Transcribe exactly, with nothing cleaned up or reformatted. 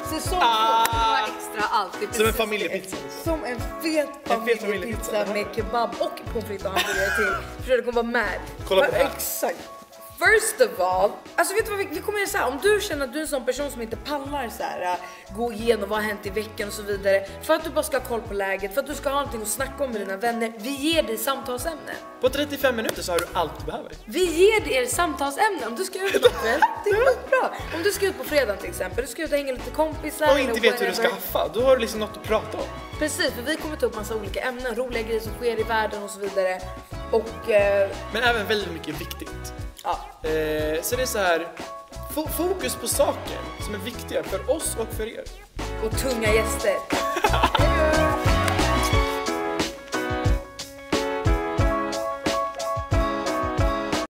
Säsong ah. två var extra allt. Som en familjepizza. Som en fet familjepizza med kebab och pommes frites och hamburgare till. För det kommer vara med. Kolla på det här. Exakt. First of all, alltså vet du vad vi, vi kommer göra så här, om du känner att du är en sån person som inte pallar så här, gå igenom vad har hänt i veckan och så vidare, för att du bara ska ha koll på läget, för att du ska ha någonting att snacka om med dina vänner, vi ger dig samtalsämne. På trettiofem minuter så har du allt du behöver. Vi ger dig er samtalsämne om du ska ut på kväll. Det är bra. Om du ska ut på fredag till exempel, du ska ut och hänga lite kompisar och inte vet hur du ska haffa, då har du liksom något att prata om. Precis, för vi kommer ta upp massa olika ämnen, roliga grejer som sker i världen och så vidare. Och eh... men även väldigt mycket viktigt. Ja. Eh, så det är så här, fokus på saker som är viktiga för oss och för er. Och tunga gäster.